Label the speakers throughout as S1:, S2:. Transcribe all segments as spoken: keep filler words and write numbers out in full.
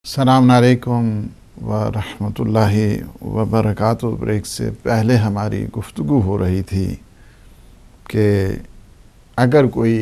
S1: السلام علیکم ورحمۃ اللہ وبرکاتہ۔ بریک سے پہلے ہماری گفتگو ہو رہی تھی کہ اگر کوئی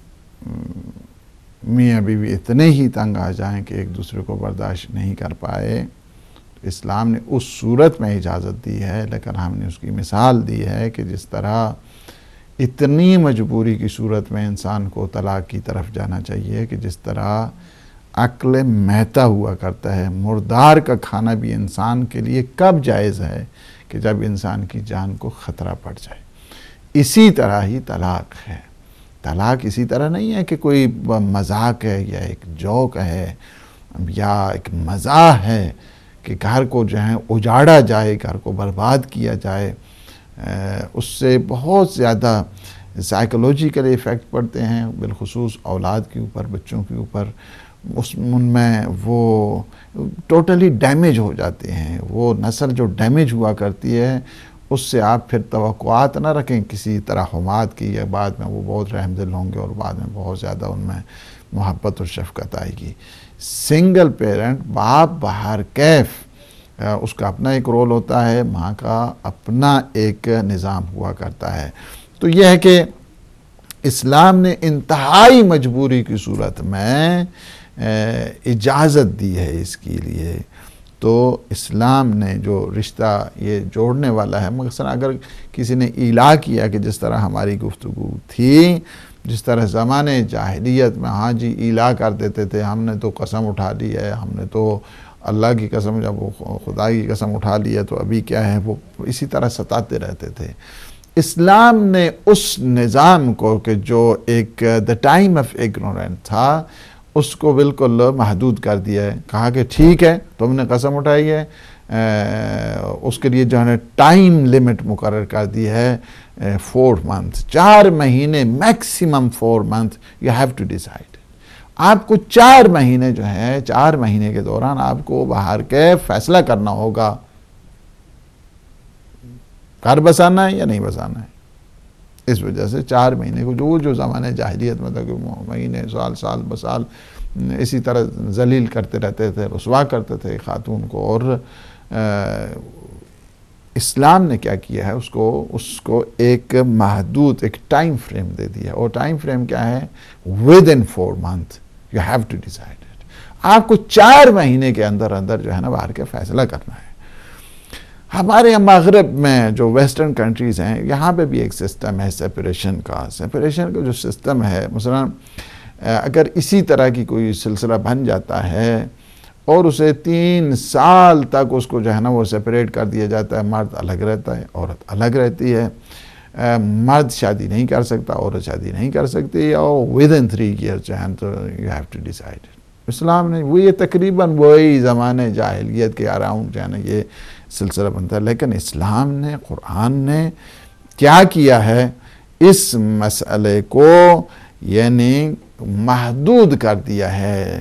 S1: میاں بیوی اتنے ہی تنگ آ جائیں کہ ایک دوسرے کو برداشت نہیں کر پائے تو اسلام نے اس صورت میں اجازت دی ہے، لیکن ہم نے اس کی مثال دی ہے کہ جس طرح اتنی مجبوری کی صورت میں انسان کو طلاق کی طرف جانا چاہیے کہ جس طرح عقل مہتا ہوا کرتا ہے۔ مردار کا کھانا بھی انسان کے لیے کب جائز ہے کہ جب انسان کی جان کو خطرہ پڑ جائے، اسی طرح ہی طلاق ہے۔ طلاق اسی طرح نہیں ہے کہ کوئی مذاق ہے یا ایک جوک ہے یا ایک مزاح ہے کہ گھر کو جو ہے اجاڑا جائے، گھر کو برباد کیا جائے۔ اس سے بہت زیادہ سائیکولوجیکل ایفیکٹ پڑتے ہیں، بالخصوص اولاد کے اوپر، بچوں کے اوپر۔ اس ان میں وہ ٹوٹلی ڈیمیج ہو جاتے ہیں۔ وہ نسل جو ڈیمیج ہوا کرتی ہے اس سے آپ پھر توقعات نہ رکھیں کسی ترحمات کی، یا بعد میں وہ بہت رحم دل ہوں گے اور بعد میں بہت زیادہ ان میں محبت اور شفقت آئے گی۔ سنگل پیرنٹ، باپ بہر کیف، اس کا اپنا ایک رول ہوتا ہے، ماں کا اپنا ایک نظام ہوا کرتا ہے۔ تو یہ ہے کہ اسلام نے انتہائی مجبوری کی صورت میں اجازت دی ہے اس کے لیے۔ تو اسلام نے جو رشتہ یہ جوڑنے والا ہے، مثلا اگر کسی نے ایلا کیا کہ جس طرح ہماری گفتگو تھی، جس طرح زمانے جاہلیت میں ہاں جی ایلا کر دیتے تھے، ہم نے تو قسم اٹھا لی ہے، ہم نے تو اللہ کی قسم، جب وہ خدا کی قسم اٹھا لی ہے تو ابھی کیا ہے، وہ اسی طرح ستاتے رہتے تھے۔ اسلام نے اس نظام کو کہ جو ایک دا ٹائم آف اگنورینٹ تھا، اس کو بالکل محدود کر دیا ہے۔ کہا کہ ٹھیک ہے، تم نے قسم اٹھائی ہے، اس کے لیے جو ہے ٹائم لیمٹ مقرر کر دی ہے، فور منتھ، چار مہینے، maximum four month you have to decide. آپ کو چار مہینے جو ہے، چار مہینے کے دوران آپ کو باہر کے فیصلہ کرنا ہوگا، گھر بسانا ہے یا نہیں بسانا ہے۔ اس وجہ سے چار مہینے کو جو جو زمانے جاہلیت میں تھا کہ مہینے، سال سال بسال اسی طرح ذلیل کرتے رہتے تھے، رسوا کرتے تھے خاتون کو، اور اسلام نے کیا کیا ہے، اس کو اس کو ایک محدود ایک ٹائم فریم دے دیا۔ اور ٹائم فریم کیا ہے؟ Within four month you have to decide it. آپ کو چار مہینے کے اندر اندر جو ہے نا باہر کے فیصلہ کرنا ہے۔ ہمارے مغرب میں جو ویسٹرن کنٹریز ہیں، یہاں پہ بھی ایک سسٹم ہے سیپریشن کا۔ سیپریشن کا جو سسٹم ہے، مثلا اگر اسی طرح کی کوئی سلسلہ بن جاتا ہے اور اسے تین سال تک اس کو جو ہے نا وہ سیپریٹ کر دیا جاتا ہے، مرد الگ رہتا ہے، عورت الگ رہتی ہے، مرد شادی نہیں کر سکتا، عورت شادی نہیں کر سکتی، اور ود ان تھری ایئر جو ہے تو یو ہیو ٹو ڈیسائیڈ۔ اسلام نے وہ یہ تقریباً وہی زمانے جاہلیت کے اراؤنڈ جو ہے نا یہ سلسلہ بنتا ہے، لیکن اسلام نے، قرآن نے کیا کیا ہے، اس مسئلے کو یعنی محدود کر دیا ہے،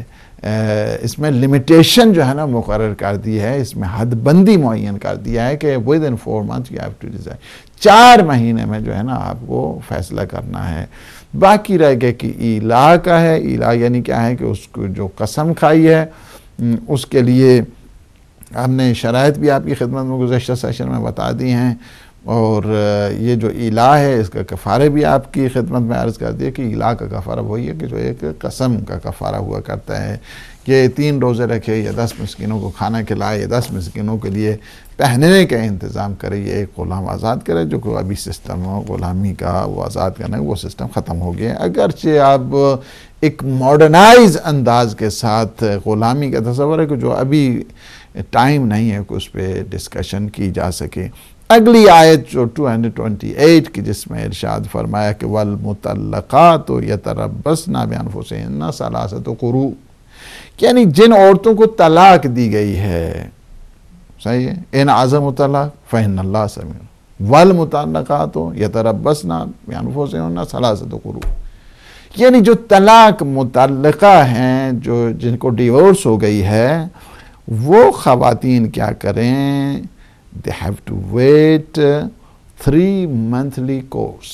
S1: اس میں لمیٹیشن جو ہے نا مقرر کر دی ہے، اس میں حد بندی معین کر دیا ہے کہ within four month you have to decide, چار مہینے میں جو ہے نا آپ کو فیصلہ کرنا ہے۔ باقی رہ گئے کہ ایلا کا ہے، ایلا یعنی کیا ہے کہ اس کو جو قسم کھائی ہے اس کے لیے ہم نے شرائط بھی آپ کی خدمت میں گزشتہ سیشن میں بتا دی ہیں، اور یہ جو ایلا ہے اس کا کفارے بھی آپ کی خدمت میں عرض کر دیا کہ ایلا کا کفارہ وہی ہے کہ جو ایک قسم کا کفارہ ہوا کرتا ہے کہ تین روزے رکھے، یا دس مسکینوں کو کھانا کھلائے، یا دس مسکینوں کے لیے پہننے کا انتظام کرے، یا ایک غلام آزاد کرے، جو کہ ابھی سسٹم ہو غلامی کا وہ آزاد کرنے وہ سسٹم ختم ہو گیا ہے۔ اگرچہ اب ایک ماڈرنائز انداز کے ساتھ غلامی کا تصور ہے کہ جو ابھی ٹائم نہیں ہے کہ اس پہ ڈسکشن کی جا سکے۔ اگلی آیت جو دو سو اٹھائیس کی، جس میں ارشاد فرمایا کہ والمطلقات یتربصن بانفسہن ثلاثۃ قروء، یعنی جن عورتوں کو طلاق دی گئی ہے، صحیح ہے، ان عزموا طلاق فإن اللہ سمیع، والمطلقات یتربصن بانفسہن ثلاثۃ قروء، یعنی جو طلاق متعلقہ ہیں، جو جن کو ڈیورس ہو گئی ہے، وہ خواتین کیا کریں؟ they have to wait three monthly course۔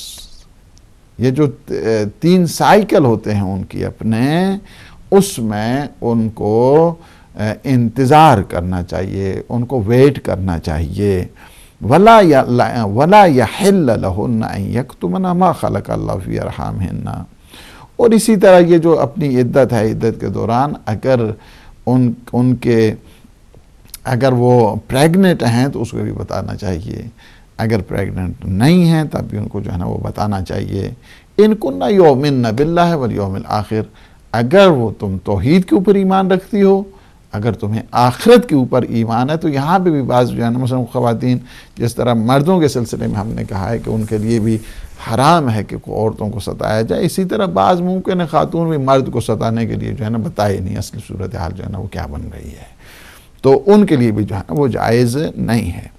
S1: یہ جو تین سائیکل ہوتے ہیں ان کی اپنے، اس میں ان کو انتظار کرنا چاہیے، ان کو ویٹ کرنا چاہیے۔ ولا ولا یحل لہن ان یکتمن ما خلق اللہ فی ارحامہن، اور اسی طرح یہ جو اپنی عدت ہے، عدت کے دوران اگر ان ان کے اگر وہ پریگننٹ ہیں تو اس کو بھی بتانا چاہیے، اگر پریگننٹ نہیں ہیں تب بھی ان کو جو ہے نا وہ بتانا چاہیے۔ ان کننا یؤمن باللہ والیوم الآخر، اگر وہ تم توحید کے اوپر ایمان رکھتی ہو، اگر تمہیں آخرت کے اوپر ایمان ہے، تو یہاں پہ بھی بعض جو ہے نا مثلا خواتین، جس طرح مردوں کے سلسلے میں ہم نے کہا ہے کہ ان کے لیے بھی حرام ہے کہ عورتوں کو ستایا جائے، اسی طرح بعض ممکن ہے خاتون بھی مرد کو ستانے کے لیے جو ہے نا بتائے نہیں اصل صورتحال جو ہے نا وہ کیا بن رہی ہے، تو ان کے لیے بھی جو ہے نا وہ جائز نہیں ہے۔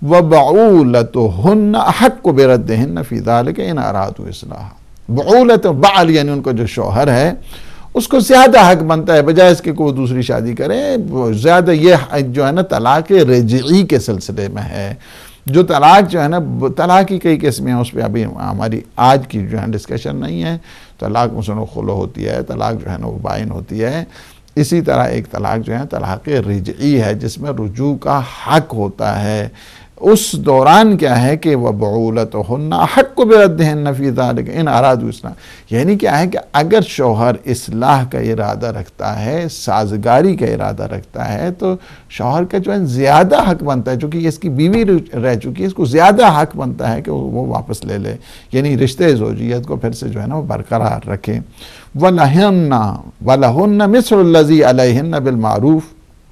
S1: وَبَعُولَتُهُنَّ أَحَقُّ بِرَدِّهِنَّ فِي ذَلِكَ إِنْ أَرَادُوا إِصْلَاحًا، بعولت بعل یعنی ان کا جو شوہر ہے اس کو زیادہ حق بنتا ہے بجائے اس کے کوئی دوسری شادی کرے، زیادہ یہ جو ہے نا طلاق رجعی کے سلسلے میں ہے۔ جو طلاق جو ہے نا، طلاق کی کئی قسمیں ہیں، اس پہ ابھی ہماری آج کی جو ہے ڈسکشن نہیں ہے۔ طلاق مثلا خلع ہوتی ہے، طلاق جو ہے نا وہ بائن ہوتی ہے، اسی طرح ایک طلاق جو ہے طلاق رجعی ہے جس میں رجوع کا حق ہوتا ہے۔ اس دوران کیا ہے کہ وَبُعُولَتُهُنَّ أَحَقُّ بِرَدِّهِنَّ فِي ذَلِكَ إِنْ أَرَادُوا إِصْلَاحًا، یعنی کیا ہے کہ اگر شوہر اصلاح کا ارادہ رکھتا ہے، سازگاری کا ارادہ رکھتا ہے، تو شوہر کا جو ہے زیادہ حق بنتا ہے، چونکہ اس کی بیوی رہ چکی ہے، اس کو زیادہ حق بنتا ہے کہ وہ واپس لے لے، یعنی رشتے زوجیت کو پھر سے جو ہے نا وہ برقرار رکھے۔ وَلَهُنَّ وَلَهُنَّ مِثْلُ الَّذِي عَلَيْهِنَّ بِالْمَعْرُوفِ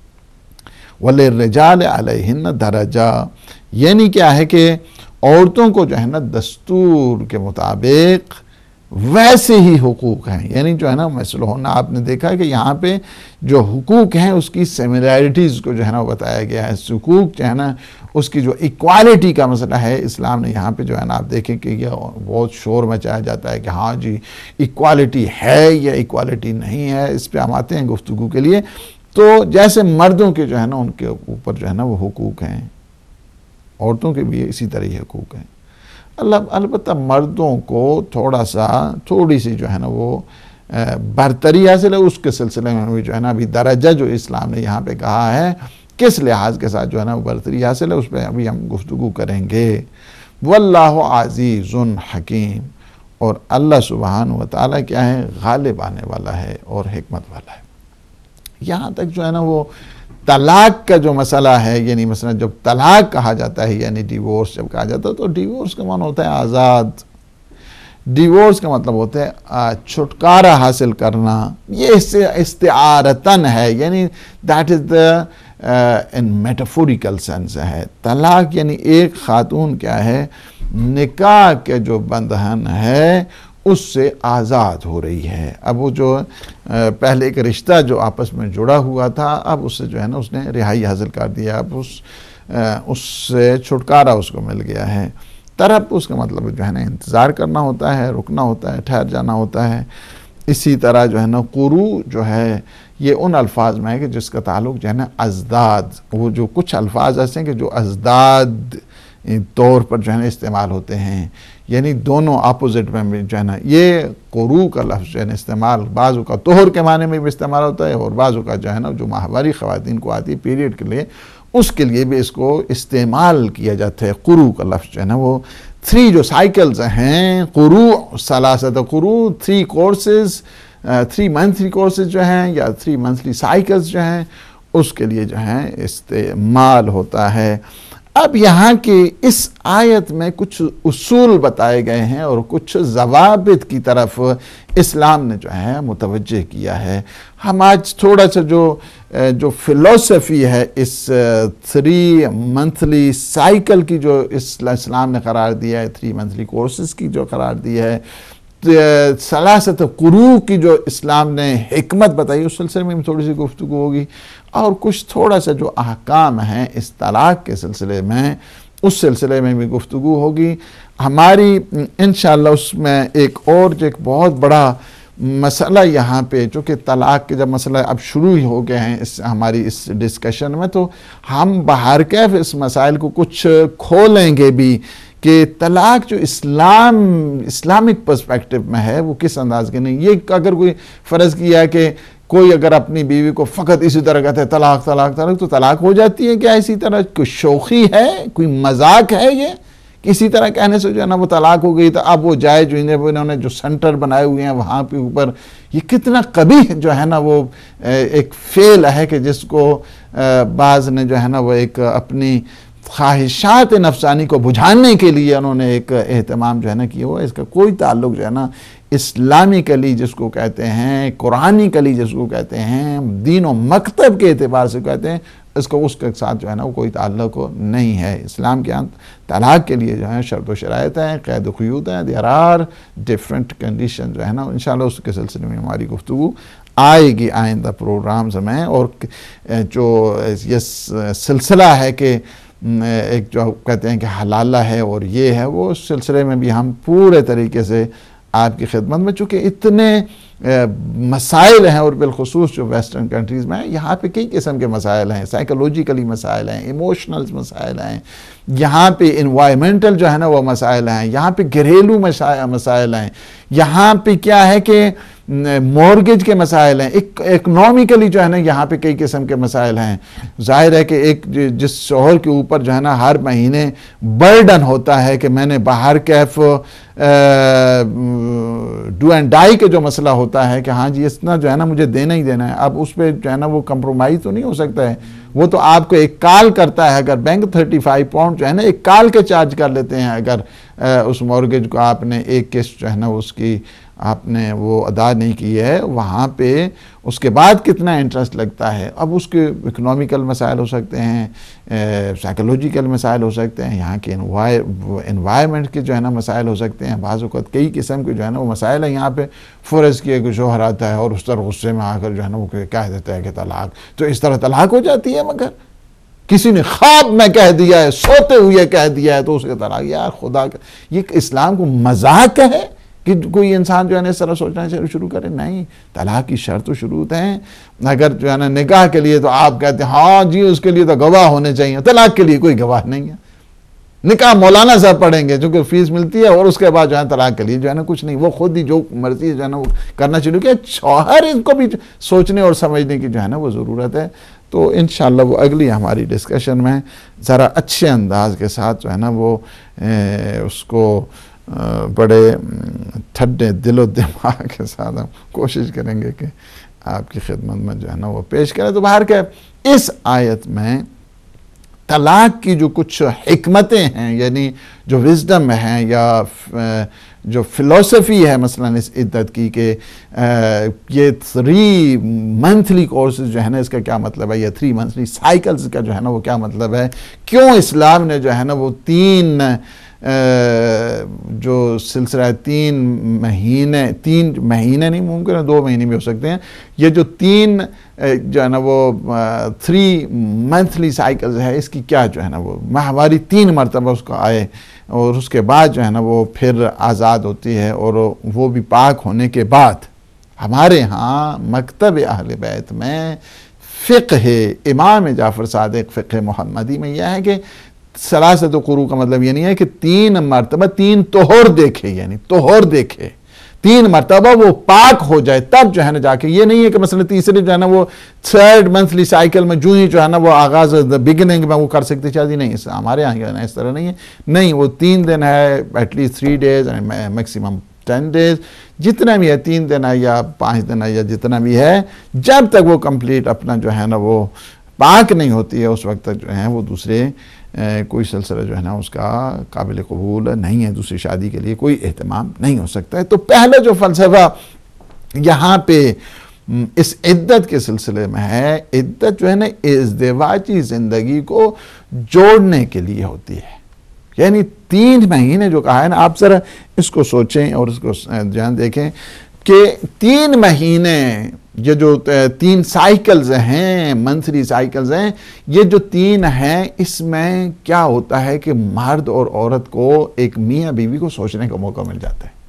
S1: وَلِلرِّجَالِ عَلَيْهِنَّ دَرَجَةٌ، یعنی کیا ہے کہ عورتوں کو جو ہے نا دستور کے مطابق ویسے ہی حقوق ہیں، یعنی جو ہے نا مثل ہونا، آپ نے دیکھا کہ یہاں پہ جو حقوق ہیں اس کی سیملیرٹیز کو جو ہے نا وہ بتایا گیا ہے، حقوق جو ہے نا اس کی جو ایکوالٹی کا مسئلہ ہے، اسلام نے یہاں پہ جو ہے نا آپ دیکھیں کہ یہ بہت شور مچایا جاتا ہے کہ ہاں جی ایکوالٹی ہے یا ایکوالٹی نہیں ہے، اس پہ ہم آتے ہیں گفتگو کے لیے۔ تو جیسے مردوں کے جو ہے نا ان کے اوپر جو ہے نا وہ حقوق ہیں، عورتوں کے بھی اسی طرح ہی حقوق ہیں۔ اللہ البتہ مردوں کو تھوڑا سا تھوڑی سی جو ہے نا وہ برتری حاصل ہے، اس کے سلسلے میں بھی جو ہے نا ابھی درجہ جو اسلام نے یہاں پہ کہا ہے کس لحاظ کے ساتھ جو ہے نا وہ برتری حاصل ہے، اس پہ ابھی ہم گفتگو کریں گے۔ واللہ عزیز حکیم، اور اللہ سبحانہ و تعالیٰ کیا ہے، غالب آنے والا ہے اور حکمت والا ہے۔ یہاں تک جو ہے نا وہ طلاق کا جو مسئلہ ہے، یعنی مثلا جب طلاق کہا جاتا ہے یعنی ڈیورس جب کہا جاتا ہے، تو ڈیورس کا معنی ہوتا ہے آزاد، ڈیورس کا مطلب ہوتا ہے چھٹکارا حاصل کرنا، یہ اس سے استعارتاً ہے، یعنی that is the in metaphorical sense ہے۔ طلاق یعنی ایک خاتون کیا ہے، نکاح کے جو بندھن ہے اس سے آزاد ہو رہی ہے۔ اب وہ جو پہلے ایک رشتہ جو آپس میں جڑا ہوا تھا، اب اس سے جو ہے نا اس نے رہائی حاصل کر دیا، اب اس اس سے چھٹکارا اس کو مل گیا ہے۔ طرف اس کا مطلب جو ہے نا انتظار کرنا ہوتا ہے، رکنا ہوتا ہے، ٹھہر جانا ہوتا ہے۔ اسی طرح جو ہے نا قرو جو ہے یہ ان الفاظ میں ہے کہ جس کا تعلق جو ہے نا ازداد، وہ جو کچھ الفاظ ایسے ہیں کہ جو ازداد طور پر جو ہے نا استعمال ہوتے ہیں، یعنی دونوں اپوزٹ میں بھی جو ہے نا یہ قرو کا لفظ جو ہے نا استعمال بعضوں کا طہر کے معنی میں بھی استعمال ہوتا ہے، اور بعضوں کا جو ہے نا جو ماہواری خواتین کو آتی ہے پیریڈ کے لیے، اس کے لیے بھی اس کو استعمال کیا جاتا ہے۔ قرو کا لفظ جو ہے نا وہ تھری جو سائیکلز ہیں، قرو ثلاثت قرو، three courses, three monthly courses جو ہیں یا تھری منتھلی سائیکلز جو ہیں، اس کے لیے جو ہیں استعمال ہوتا ہے۔ اب یہاں کی اس آیت میں کچھ اصول بتائے گئے ہیں اور کچھ ضوابط کی طرف اسلام نے جو ہے متوجہ کیا ہے۔ ہم آج تھوڑا سا جو جو فلسفی ہے اس تھری منتھلی سائیکل کی جو اسلام نے قرار دیا ہے، تھری منتھلی کورسز کی جو قرار دی ہے، ثلاثت قروء کی جو اسلام نے حکمت بتائی، اس سلسلے میں تھوڑی سی گفتگو ہوگی، اور کچھ تھوڑا سا جو احکام ہیں اس طلاق کے سلسلے میں، اس سلسلے میں بھی گفتگو ہوگی ہماری انشاءاللہ۔ اس میں ایک اور جو ایک بہت بڑا مسئلہ یہاں پہ، چونکہ طلاق کے جب مسئلہ اب شروع ہی ہو گئے ہیں اس ہماری اس ڈسکشن میں، تو ہم بہرکیف اس مسائل کو کچھ کھولیں گے بھی کہ طلاق جو اسلام اسلامک پرسپیکٹو میں ہے وہ کس انداز کے نہیں۔ یہ اگر کوئی فرض کیا کہ کوئی اگر اپنی بیوی کو فقط اسی طرح کہتے ہیں طلاق طلاق طلاق تو طلاق ہو جاتی ہے کیا اسی طرح؟ کوئی شوخی ہے، کوئی مذاق ہے یہ؟ کسی طرح کہنے سے جو ہے نا وہ طلاق ہو گئی تو اب وہ جائے جو انہوں نے جو سنٹر بنائے ہوئے ہیں وہاں پہ اوپر، یہ کتنا قبیح جو ہے نا وہ ایک فعل ہے کہ جس کو بعض نے جو ہے نا وہ ایک اپنی خواہشات نفسانی کو بجھانے کے لیے انہوں نے ایک اہتمام جو ہے نا کیا ہوا ہے۔ اس کا کوئی تعلق جو ہے نا اسلامی کلی جس کو کہتے ہیں، قرآنی کلی جس کو کہتے ہیں، دین و مکتب کے اعتبار سے کہتے ہیں، اس کو اس کے ساتھ جو ہے نا وہ کوئی تعلق نہیں ہے۔ اسلام کے یہاں طلاق کے لیے جو ہے شرط و شرائط ہیں، قید و قیود ہیں، there are different conditions جو ہے نا، انشاءاللہ اس کے سلسلے میں ہماری گفتگو آئے گی آئندہ پروگرامز میں۔ اور جو یہ سلسلہ ہے کہ ایک جو کہتے ہیں کہ حلالہ ہے اور یہ ہے، وہ اس سلسلے میں بھی ہم پورے طریقے سے آپ کی خدمت میں، چونکہ اتنے مسائل ہیں اور بالخصوص جو ویسٹرن کنٹریز میں ہیں، یہاں پہ کئی قسم کے مسائل ہیں، سائیکولوجیکلی مسائل ہیں، ایموشنل مسائل ہیں، یہاں پہ انوائرمنٹل جو ہے نا وہ مسائل ہیں، یہاں پہ گھریلو مسائل ہیں، یہاں پہ کیا ہے کہ مورگیج کے مسائل ہیں، اکنومیکلی جو ہے نا یہاں پہ کئی قسم کے مسائل ہیں۔ ظاہر ہے کہ ایک جس شوہر کے اوپر جو ہے نا ہر مہینے برڈن ہوتا ہے کہ میں نے باہر کیف ڈو اینڈ ڈائی کے جو مسئلہ ہوتا ہے کہ ہاں جی اتنا جو ہے نا مجھے دینا ہی دینا ہے، اب اس پہ جو ہے نا وہ کمپرومائز تو نہیں ہو سکتا ہے، وہ تو آپ کو ایک کال کرتا ہے، اگر بینک تھرٹی فائیو پاؤنڈ جو ہے نا ایک کال کے چارج کر لیتے ہیں، اگر اس مورگیج کو آپ نے ایک قسط جو ہے نا اس کی آپ نے وہ ادا نہیں کی ہے، وہاں پہ اس کے بعد کتنا انٹرسٹ لگتا ہے۔ اب اس کے اکنومیکل مسائل ہو سکتے ہیں، سائیکولوجیکل مسائل ہو سکتے ہیں، یہاں کے انوائرمنٹ کے جو ہے نا مسائل ہو سکتے ہیں، بعض اوقات کئی قسم کے جو ہے نا وہ مسائل ہیں۔ یہاں پہ فرض کیا کہ شوہر آتا ہے اور اس طرح غصے میں آ کر جو ہے نا وہ کہہ دیتا ہے کہ طلاق، تو اس طرح طلاق ہو جاتی ہے؟ مگر کسی نے خواب میں کہہ دیا ہے، سوتے ہوئے کہہ دیا ہے تو اس کے طلاق، یار خدا کا یہ اسلام کو مذاق ہے کہ کوئی انسان جو ہے نا اس طرح سوچنا شروع کرے؟ نہیں، طلاق کی شرط و شروط ہیں۔ اگر جو ہے نا نکاح کے لیے تو آپ کہتے ہیں ہاں جی اس کے لیے تو گواہ ہونے چاہیے، طلاق کے لیے کوئی گواہ نہیں ہے، نکاح مولانا صاحب پڑھیں گے چونکہ فیس ملتی ہے، اور اس کے بعد جو ہے طلاق کے لیے جو ہے نا کچھ نہیں، وہ خود ہی جو مرضی جو ہے نا وہ کرنا شروع کیا۔ شوہر ان کو بھی سوچنے اور سمجھنے کی جو ہے نا وہ ضرورت ہے۔ تو انشاءاللہ وہ اگلی ہماری ڈسکشن میں ذرا اچھے انداز کے ساتھ جو ہے نا وہ اس کو بڑے ٹھنڈے دل و دماغ کے ساتھ ہم کوشش کریں گے کہ آپ کی خدمت میں جو ہے نا وہ پیش کریں۔ تو باہر کہ اس آیت میں طلاق کی جو کچھ حکمتیں ہیں، یعنی جو وزڈم ہیں یا جو فلسفی ہے مثلا اس عدت کی کہ یہ تھری منتھلی کورسز جو ہے نا اس کا کیا مطلب ہے، یا تھری منتھلی سائیکلز کا جو ہے نا وہ کیا مطلب ہے، کیوں اسلام نے جو ہے نا وہ تین جو سلسلہ تین مہینے تین مہینے نہیں ممکن ہے دو مہینے بھی ہو سکتے ہیں، یہ جو تین جو ہے نا وہ تھری منتھلی سائیکلز ہے اس کی کیا جو ہے نا وہ ماہواری تین مرتبہ اس کو آئے، اور اس کے بعد جو ہے نا وہ پھر آزاد ہوتی ہے، اور وہ بھی پاک ہونے کے بعد۔ ہمارے ہاں مکتب اہل بیت میں فقہ امام جعفر صادق فقہ محمدی میں یہ ہے کہ ثلاثۃ قروء کا مطلب یہ نہیں ہے کہ تین مرتبہ تین طہور دیکھے، یعنی طہور دیکھے تین مرتبہ وہ پاک ہو جائے تب جو ہے نا جا کے، یہ نہیں ہے کہ مثلا تیسرے جو ہے نا وہ تھرڈ منتھلی سائیکل میں جو ہی جو ہے نا وہ آغاز بگننگ میں وہ کر سکتے چاہیے، نہیں اس ہمارے یہاں جو ہے نا اس طرح نہیں ہے، نہیں وہ تین دن ہے at least three days maximum ten days, جتنا بھی ہے تین دن ہے یا پانچ دن ہے یا جتنا بھی ہے، جب تک وہ کمپلیٹ اپنا جو ہے نا وہ پاک نہیں ہوتی ہے اس وقت تک جو ہے وہ دوسرے کوئی سلسلہ جو ہے نا اس کا قابل قبول نہیں ہے، دوسری شادی کے لیے کوئی اہتمام نہیں ہو سکتا ہے۔ تو پہلا جو فلسفہ یہاں پہ اس عدت کے سلسلے میں ہے، عدت جو ہے نا ازدواجی زندگی کو جوڑنے کے لیے ہوتی ہے، یعنی تین مہینے جو کہا ہے نا، آپ ذرا اس کو سوچیں اور اس کو جان دیکھیں کہ تین مہینے یہ جو تین سائیکلز ہیں، منتھلی سائیکلز ہیں، یہ جو تین ہیں اس میں کیا ہوتا ہے کہ مرد اور عورت کو ایک میاں بیوی کو سوچنے کا موقع مل جاتا ہے۔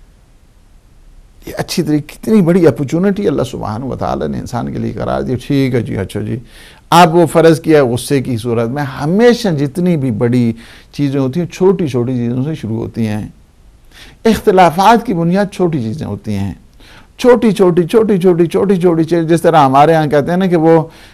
S1: یہ اچھی طریقے کتنی بڑی اپرچونٹی اللہ سبحانہ و تعالیٰ نے انسان کے لیے قرار دی۔ ٹھیک ہے جی، اچھا جی، آپ وہ فرض کیا غصے کی صورت میں، ہمیشہ جتنی بھی بڑی چیزیں ہوتی ہیں چھوٹی چھوٹی چیزوں سے شروع ہوتی ہیں، اختلافات کی بنیاد چھوٹی چیزیں ہوتی ہیں، چھوٹی چھوٹی چھوٹی چھوٹی چھوٹی چھوٹی چیز، جس طرح ہمارے ہاں کہتے ہیں نا کہ وہ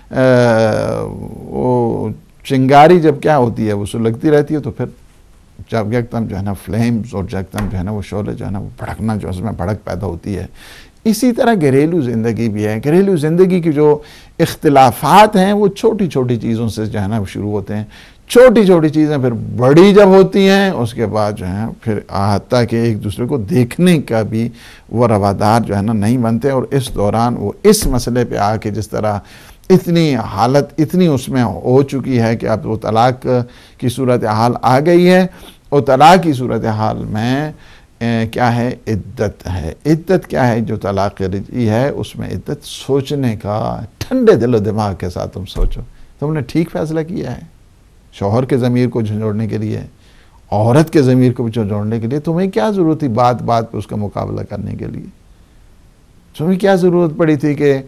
S1: وہ چنگاری جب کیا ہوتی ہے وہ سلگتی رہتی ہے، تو پھر جب یکدم جو ہے نا فلیمز اور یکدم جو ہے نا وہ شعلے جو ہے نا وہ بھڑکنا، جو اس میں بھڑک پیدا ہوتی ہے. اسی طرح گھریلو زندگی بھی ہے. گھریلو زندگی کی جو اختلافات ہیں وہ چھوٹی چھوٹی چیزوں سے جو ہے نا وہ شروع ہوتے ہیں. چھوٹی چھوٹی چیزیں پھر بڑی جب ہوتی ہیں اس کے بعد جو ہے پھر حتیٰ کہ ایک دوسرے کو دیکھنے کا بھی وہ روادار جو ہے نا نہیں بنتے. اور اس دوران وہ اس مسئلے پہ آ کے جس طرح اتنی حالت اتنی اس میں ہو چکی ہے کہ اب وہ طلاق کی صورتحال آ گئی ہے. اور طلاق کی صورتحال میں کیا ہے؟ عدت ہے. عدت کیا ہے؟ جو طلاق رجعی ہے اس میں عدت سوچنے کا، ٹھنڈے دل و دماغ کے ساتھ تم سوچو تم نے ٹھیک فیصلہ کیا ہے. شوہر کے ضمیر کو جھنجھوڑنے کے لیے، عورت کے ضمیر کو جھنجھوڑنے کے لیے تمہیں کیا ضرورت تھی بات بات پہ اس کا مقابلہ کرنے کے لیے؟ تمہیں کیا ضرورت پڑی تھی کہ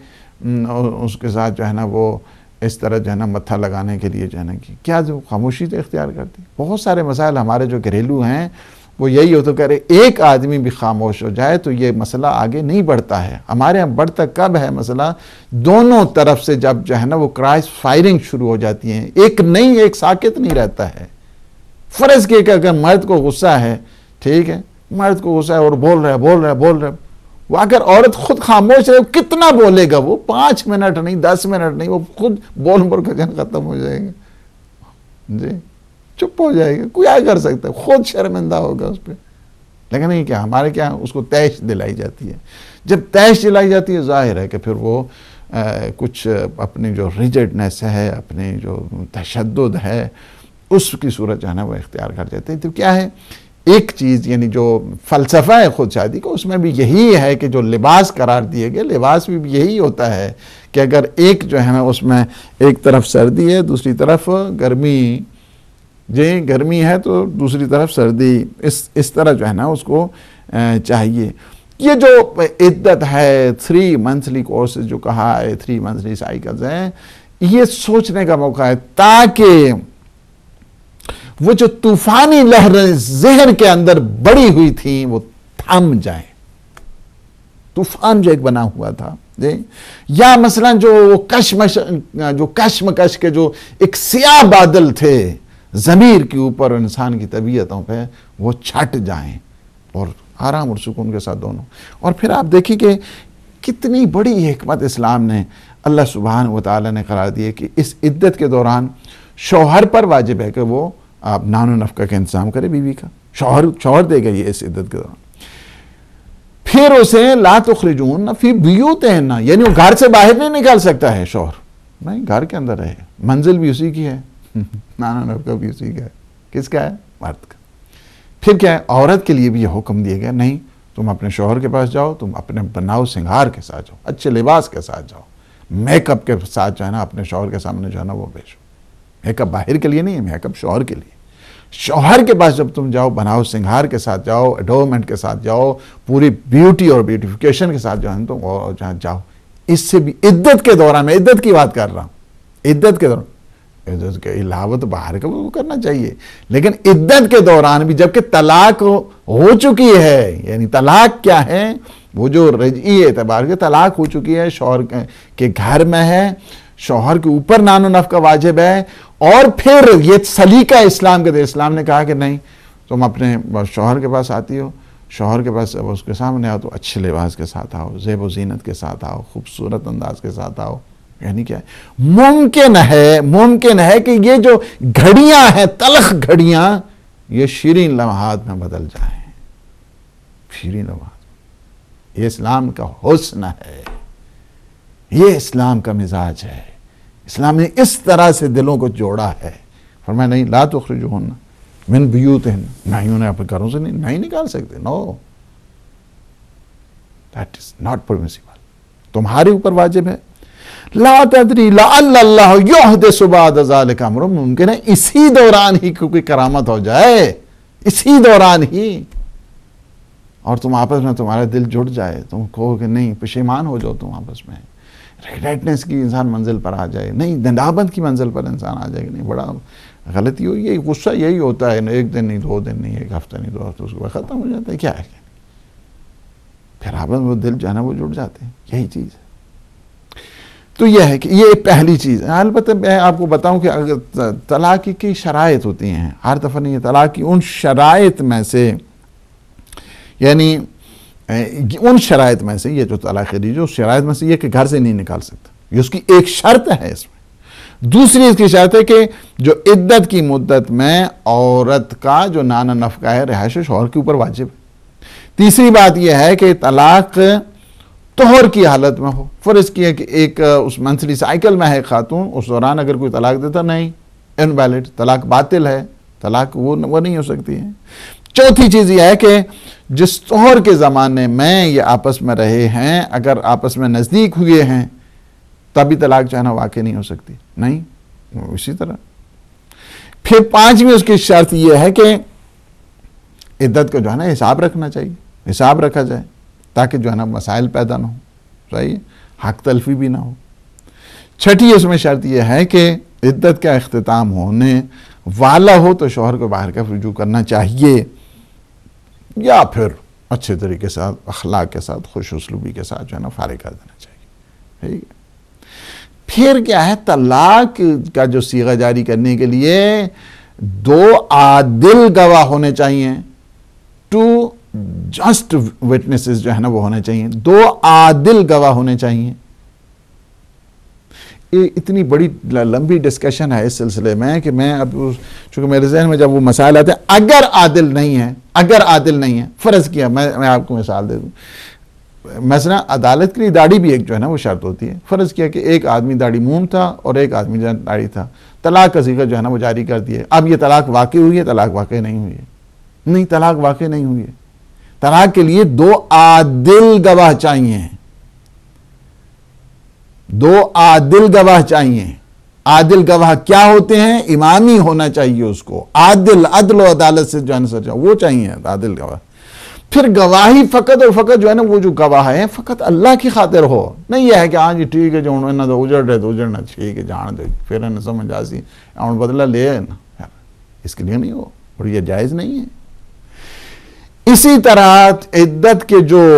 S1: اس کے ساتھ جو ہے نا وہ اس طرح جو ہے نا متھا لگانے کے لیے جو ہے نا کی کیا جو خاموشی تو اختیار کرتی؟ بہت سارے مسائل ہمارے جو گھریلو ہیں وہ یہی ہو تو کرے ایک آدمی بھی خاموش ہو جائے تو یہ مسئلہ آگے نہیں بڑھتا ہے. ہمارے ہاں بڑھتا کب ہے مسئلہ؟ دونوں طرف سے جب جو ہے نا وہ کرائس فائرنگ شروع ہو جاتی ہیں. ایک نہیں ایک ساکت نہیں رہتا ہے. فرض کیا کہ اگر مرد کو غصہ ہے، ٹھیک ہے، مرد کو غصہ ہے اور بول رہا ہے بول رہا ہے بول رہا ہے وہ اگر عورت خود خاموش ہے کتنا بولے گا وہ؟ پانچ منٹ نہیں، دس منٹ نہیں، وہ خود بول بول کر جان ختم ہو جائے گا. جی چپ ہو جائے گا. کوئی کیا کر سکتا ہے؟ خود شرمندہ ہوگا اس پہ. لیکن نہیں کیا ہمارے کیا اس کو تیش دلائی جاتی ہے. جب تیش دلائی جاتی ہے ظاہر ہے کہ پھر وہ کچھ اپنی جو ریجڈنس ہے، اپنی جو تشدد ہے اس کی صورت جو ہے نا وہ اختیار کر جاتے ہیں. تو کیا ہے ایک چیز یعنی جو فلسفہ ہے خود شادی کو، اس میں بھی یہی ہے کہ جو لباس قرار دیے گئے لباس بھی یہی ہوتا ہے کہ اگر ایک جو ہے نا اس میں ایک طرف سردی ہے دوسری طرف گرمی، جی گرمی ہے تو دوسری طرف سردی، اس اس طرح جو ہے نا اس کو چاہیے. یہ جو عدت ہے تھری منتھلی کورسز جو کہا ہے، تھری منتھلی سائیکلز ہیں، یہ سوچنے کا موقع ہے تاکہ وہ جو طوفانی لہریں ذہن کے اندر بڑی ہوئی تھیں وہ تھم جائیں. طوفان جو ایک بنا ہوا تھا جی، یا مثلا جو کشمش جو کشمکش کے جو ایک سیاہ بادل تھے ضمیر کے اوپر انسان کی طبیعتوں پہ، وہ چھٹ جائیں اور آرام اور سکون کے ساتھ دونوں. اور پھر آپ دیکھیں کہ کتنی بڑی حکمت اسلام نے اللہ سبحانہ و تعالی نے قرار دی ہے کہ اس عدت کے دوران شوہر پر واجب ہے کہ وہ آپ نان و نفقہ کا انتظام کرے بیوی کا. شوہر شوہر دے گا یہ اس عدت کے دوران. پھر اسے لا تخرجون فی بیوتہن، یعنی وہ گھر سے باہر نہیں نکال سکتا ہے شوہر، نہیں گھر کے اندر رہے. منزل بھی اسی کی ہے، نان و نفقہ بھی اسی کا ہے. کس کا ہے؟ مرد کا. پھر کیا ہے؟ عورت کے لیے بھی یہ حکم دیا گیا نہیں تم اپنے شوہر کے پاس جاؤ، تم اپنے بناؤ سنگھار کے ساتھ جاؤ، اچھے لباس کے ساتھ جاؤ، میک اپ کے ساتھ جو ہے نا اپنے شوہر کے سامنے جو ہے نا وہ بیچو. میک اپ باہر کے لیے نہیں ہے، میک اپ شوہر کے لیے. شوہر کے پاس جب تم جاؤ بناؤ سنگھار کے ساتھ جاؤ، ایڈورنمنٹ کے ساتھ جاؤ، پوری بیوٹی اور بیوٹیفیکیشن کے ساتھ جو ہے تم جہاں جاؤ. اس سے بھی عدت کے دوران، میں عدت کی بات کر رہا ہوں، عدت کے دوران عدت کے علاوہ تو باہر کا وہ کرنا چاہیے، لیکن عدت کے دوران بھی جبکہ طلاق ہو چکی ہے، یعنی طلاق کیا ہے؟ وہ جو رجعی اعتبار کے طلاق ہو چکی ہے، شوہر کے گھر میں ہے، شوہر کے اوپر نان و نفقہ واجب ہے. اور پھر یہ سلیقہ اسلام کے دے، اسلام نے کہا کہ نہیں تم اپنے شوہر کے پاس آتی ہو، شوہر کے پاس اس کے سامنے آؤ تو اچھے لباس کے ساتھ آؤ، زیب و زینت کے ساتھ آؤ، خوبصورت انداز کے ساتھ آؤ. یعنی کیا ہے؟ ممکن ہے ممکن ہے کہ یہ جو گھڑیاں ہیں تلخ گھڑیاں یہ شیرین لمحات میں بدل جائیں. شیرین لمحات، یہ اسلام کا حسن ہے، یہ اسلام کا مزاج ہے. اسلام نے اس طرح سے دلوں کو جوڑا ہے. فرمایا نہیں لا تخرجوہن من بیوتہن، نہیں انہیں اپنے گھروں سے نہیں نہیں نکال سکتے. No that is not permissible. تمہارے اوپر واجب ہے. لا تدری لعل اللہ یحدث بعد ذلک امر، ممکن ہے اسی دوران ہی کوئی کرامت ہو جائے، اسی دوران ہی، اور تم آپس میں تمہارا دل جڑ جائے، تم کہو کہ نہیں پشیمان ہو جاؤ، تم آپس میں ریگریٹنس کی انسان منزل پر آ جائے، نہیں ندامت کی منزل پر انسان آ جائے کہ نہیں بڑا غلطی ہوئی. یہ غصہ یہی ہوتا ہے، ایک دن نہیں، دو دن نہیں، ایک ہفتہ نہیں، دو ہفتہ، اس کے بعد ختم ہو جاتا ہے. کیا ہے پھر آپس میں وہ دل جو ہے نا وہ جڑ جاتے ہیں. یہی چیز ہے. تو یہ ہے کہ یہ پہلی چیز ہے. البتہ میں آپ کو بتاؤں کہ اگر طلاق کی شرائط ہوتی ہیں, ہر دفعہ نہیں ہے. طلاق کی ان شرائط میں سے, یعنی ان شرائط میں سے, یہ جو طلاق دی جو شرائط میں سے یہ کہ گھر سے نہیں نکال سکتا, یہ اس کی ایک شرط ہے اس میں. دوسری اس کی شرط ہے کہ جو عدت کی مدت میں عورت کا جو نانا نفقہ ہے رہائش شوہر کے اوپر واجب ہے. تیسری بات یہ ہے کہ طلاق طہر کی حالت میں ہو. فرض کیا کہ ایک اس منسلی سائیکل میں ہے خاتون, اس دوران اگر کوئی طلاق دیتا, نہیں, انویلڈ, طلاق باطل ہے, طلاق وہ وہ نہیں ہو سکتی ہے. چوتھی چیز یہ ہے کہ جس طہر کے زمانے میں یہ آپس میں رہے ہیں, اگر آپس میں نزدیک ہوئے ہیں تبھی طلاق چاہنا واقع نہیں ہو سکتی, نہیں. اسی طرح پھر پانچویں اس کی شرط یہ ہے کہ عدت کا جو ہے نا حساب رکھنا چاہیے, حساب رکھا جائے تاکہ جو ہے نا مسائل پیدا نہ ہو, صحیح, حق تلفی بھی نہ ہو. چھٹی اس میں شرط یہ ہے کہ عدت کا اختتام ہونے والا ہو تو شوہر کو باہر کا رجوع کرنا چاہیے, یا پھر اچھے طریقے سے اخلاق کے ساتھ خوش اسلوبی کے ساتھ جو ہے نا فارغ کر دینا چاہیے. ٹھیک ہے. پھر کیا ہے, طلاق کا جو صیغہ جاری کرنے کے لیے دو عادل گواہ ہونے چاہیے, ٹو جسٹ وٹنسز جو ہے نا وہ ہونے چاہیے, دو عادل گواہ ہونے چاہیے. یہ اتنی بڑی لمبی ڈسکشن ہے اس سلسلے میں کہ میں اب چونکہ میرے ذہن میں جب وہ مسائل آتے ہیں, اگر عادل نہیں ہے, اگر عادل نہیں ہے, فرض کیا میں میں آپ کو مثال دے دوں, مثلا عدالت کے لیے داڑھی بھی ایک جو ہے نا وہ شرط ہوتی ہے. فرض کیا کہ ایک آدمی داڑھی موم تھا اور ایک آدمی جو ہے داڑھی تھا, طلاق کا صیغہ جو ہے نا وہ جاری کر دیا. اب یہ طلاق واقع ہوئی ہے, طلاق واقع نہیں ہوئی ہے, نہیں, طلاق واقع نہیں ہوئی ہے. طلاق کے لیے دو عادل گواہ چاہیے, دو عادل گواہ چاہیے. عادل گواہ کیا ہوتے ہیں؟ امامی ہونا چاہیے اس کو, عادل, عدل و عدالت سے جو ہے نا سر وہ چاہیے عادل گواہ. پھر گواہی فقط اور فقط جو ہے نا وہ جو گواہ ہے فقط اللہ کی خاطر ہو, نہیں یہ ہے کہ ہاں جی ٹھیک ہے جو انہوں نے اجڑ رہے تو اجڑنا, ٹھیک ہے جان دے, پھر انہیں سمجھ آسی ان بدلہ لے نا, اس کے لیے نہیں ہو, اور یہ جائز نہیں ہے. اسی طرح عدت کے جو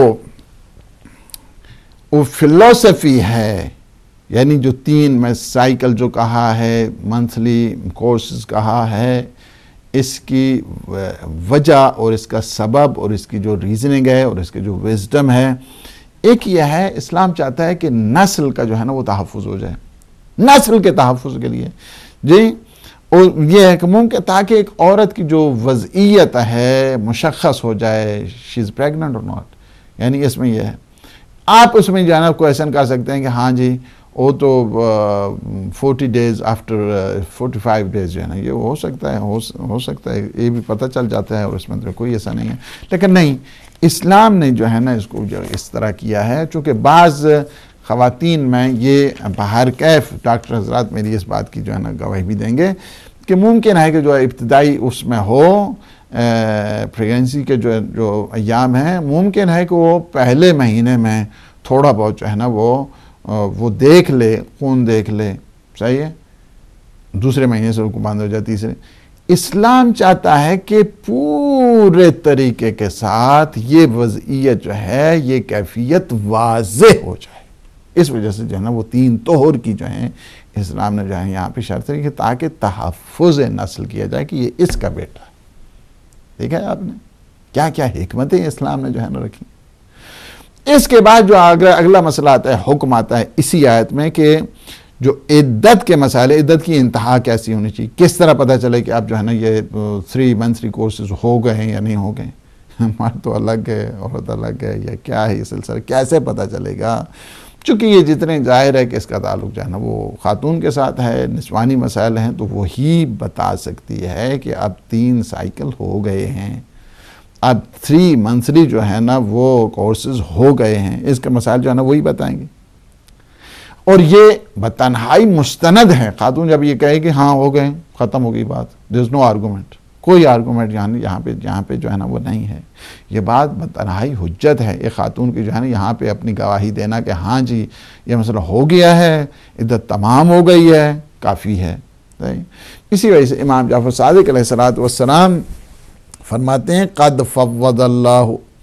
S1: وہ فلسفی ہے, یعنی جو تین میں سائیکل جو کہا ہے, منتھلی کورسز کہا ہے, اس کی وجہ اور اس کا سبب اور اس کی جو ریزننگ ہے اور اس کے جو وزڈم ہے, ایک یہ ہے اسلام چاہتا ہے کہ نسل کا جو ہے نا وہ تحفظ ہو جائے, نسل کے تحفظ کے لیے. جی, اور یہ ہے کہ ممکن تاکہ ایک عورت کی جو وضعیت ہے مشخص ہو جائے, شی از پریگننٹ اور ناٹ, یعنی اس میں یہ ہے آپ اس میں جو ہے نا کویشچن کر سکتے ہیں کہ ہاں جی وہ تو forty days after forty five days جو ہے نا یہ ہو سکتا ہے, ہو سکتا ہے, یہ بھی پتہ چل جاتا ہے, اور اس میں کوئی ایسا نہیں ہے. لیکن نہیں, اسلام نے جو ہے نا اس کو جو اس طرح کیا ہے, چونکہ بعض خواتین میں یہ باہر کیف ڈاکٹر حضرات میری اس بات کی جو ہے نا گواہی بھی دیں گے کہ ممکن ہے کہ جو ابتدائی اس میں ہو پریگنسی کے جو جو ایام ہیں, ممکن ہے کہ وہ پہلے مہینے میں تھوڑا بہت جو ہے نا وہ وہ دیکھ لے, خون دیکھ لے, صحیح ہے, دوسرے مہینے سے رکو بند ہو جائے تیسرے. اسلام چاہتا ہے کہ پورے طریقے کے ساتھ یہ وضعیت جو ہے, یہ کیفیت واضح ہو جائے. اس وجہ سے جو ہے نا وہ تین طہر کی جو ہیں اسلام نے جو ہے یہاں پہ شرط رکھی تاکہ تحفظ نسل کیا جائے کہ یہ اس کا بیٹا ہے. دیکھا ہے آپ نے کیا کیا حکمتیں اسلام نے جو ہے نا رکھی. اس کے بعد جو اگلا مسئلہ آتا ہے, حکم آتا ہے اسی آیت میں کہ جو عدت کے مسائل, عدت کی انتہا کیسی ہونی چاہیے, کس طرح پتہ چلے کہ اب جو ہے نا یہ تھری منتھلی کورسز ہو گئے ہیں یا نہیں ہو گئے. مرد تو الگ ہے, عورت الگ ہے, یا کیا ہے یہ سلسلہ, کیسے پتہ چلے گا؟ چونکہ یہ جتنے ظاہر ہے کہ اس کا تعلق جو ہے نا وہ خاتون کے ساتھ ہے, نسوانی مسائل ہیں, تو وہی بتا سکتی ہے کہ اب تین سائیکل ہو گئے ہیں, اب تھری منتھلی جو ہے نا وہ کورسز ہو گئے ہیں. اس کے مسائل جو ہے نا وہی بتائیں گے. اور یہ بتنہائی مستند ہے. خاتون جب یہ کہے کہ ہاں ہو گئے, ختم ہو گئی بات, دیر از نو آرگومنٹ, کوئی آرگومنٹ یہاں یہاں پہ یہاں پہ جو ہے نا وہ نہیں ہے. یہ بات بتنہائی حجت ہے ایک خاتون کی جو ہے نا یہاں پہ اپنی گواہی دینا کہ ہاں جی یہ مسئلہ ہو گیا ہے, عدت تمام ہو گئی ہے, کافی ہے. اسی وجہ سے امام جعفر صادق علیہ الصلوۃ والسلام فرماتے ہیں قد فوض اللہ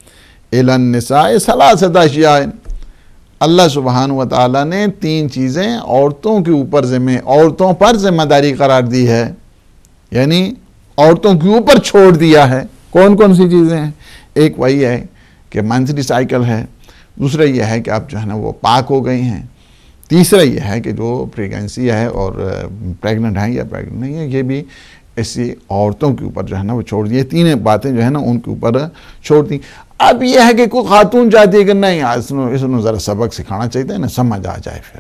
S1: الی النساء ثلاثۃ اشیاء، اللہ سبحانہ و تعالیٰ نے تین چیزیں عورتوں کے اوپر ذمہ عورتوں پر ذمہ داری قرار دی ہے، یعنی عورتوں کے اوپر چھوڑ دیا ہے۔ کون کون سی چیزیں ہیں؟ ایک وہی ہے کہ منتھلی سائیکل ہے، دوسرا یہ ہے کہ آپ جو ہے نا وہ پاک ہو گئی ہیں، تیسرا یہ ہے کہ جو پریگنسی ہے اور پریگننٹ ہیں یا پریگننٹ نہیں ہے، یہ بھی ایسی عورتوں کے اوپر جو ہے نا وہ چھوڑ دی، تینیں باتیں جو ہے نا ان کے اوپر چھوڑ دی۔ اب یہ ہے کہ کوئی خاتون چاہتی ہے کہ نہیں اس نے اس نے ذرا سبق سکھانا چاہیے تھا نا، سمجھ آ جائے، پھر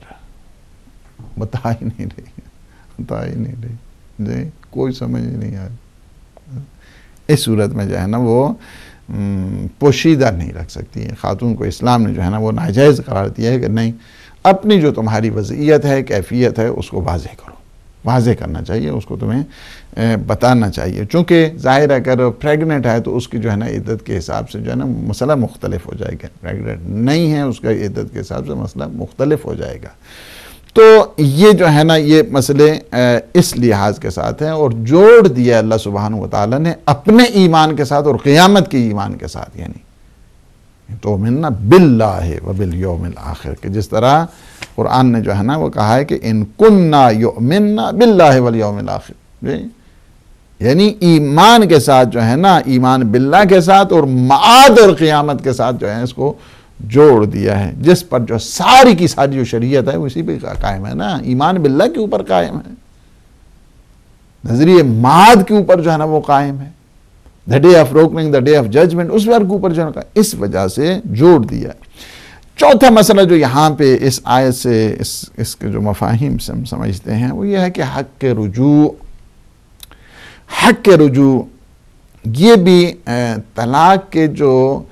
S1: بتا ہی نہیں رہی بتا ہی نہیں رہی جی کوئی سمجھ ہی نہیں آئی، اس صورت میں جو ہے نا وہ پوشیدہ نہیں رکھ سکتی ہے خاتون کو۔ اسلام نے جو ہے نا وہ ناجائز قرار دیا ہے کہ نہیں، اپنی جو تمہاری وضعیت ہے، کیفیت ہے، اس کو واضح کرو، واضح کرنا چاہیے، اس کو تمہیں بتانا چاہیے، چونکہ ظاہر ہے اگر پریگننٹ ہے تو اس کی جو ہے نا عدت کے حساب سے جو ہے نا مسئلہ مختلف ہو جائے گا، پریگننٹ نہیں ہے اس کا عدت کے حساب سے مسئلہ مختلف ہو جائے گا۔ تو یہ جو ہے نا یہ مسئلے اس لحاظ کے ساتھ ہیں، اور جوڑ دیا اللہ سبحانہ و تعالیٰ نے اپنے ایمان کے ساتھ اور قیامت کے ایمان کے ساتھ، یعنی تو مننا باللہ و بالیوم الآخر، کہ جس طرح قرآن نے جو ہے نا وہ کہا ہے کہ ان کننا یؤمننا باللہ والیوم الآخر، یعنی ایمان کے ساتھ جو ہے نا، ایمان باللہ کے ساتھ اور معاد اور قیامت کے ساتھ جو ہے اس کو جوڑ دیا ہے، جس پر جو ساری کی ساری جو شریعت ہے اسی پہ قائم ہے نا، ایمان باللہ کے اوپر قائم ہے، نظریہ معاد کے اوپر جو ہے نا وہ قائم ہے، the day of reckoning, the day of judgment، اس ورک اوپر جو ہے اس وجہ سے جوڑ دیا ہے۔ چوتھا مسئلہ جو یہاں پہ اس آیت سے اس اس کے جو مفاہیم سے ہم سمجھتے ہیں وہ یہ ہے کہ حق کے رجوع، حق کے رجوع یہ بھی طلاق کے جو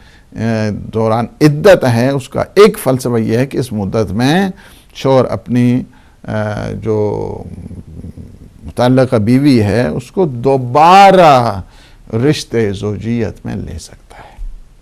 S1: دوران عدت ہے اس کا ایک فلسفہ یہ ہے کہ اس مدت میں شوہر اپنی جو متعلقہ بیوی ہے اس کو دوبارہ رشتے زوجیت میں لے سکتا ہے،